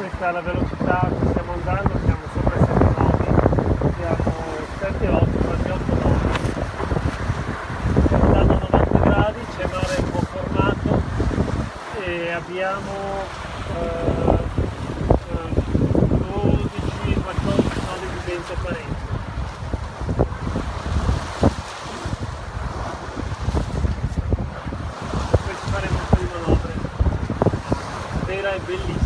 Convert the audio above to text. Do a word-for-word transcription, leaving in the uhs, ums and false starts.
questa è la velocità che stiamo andando, siamo sopra i sette nodi, siamo sette otto, quasi otto nodi. Stiamo andando a novanta gradi, c'è mare un po' formato e abbiamo eh, dodici quattordici nodi di vento apparente. Poi ci faremo un po' di manovre. La sera è bellissima.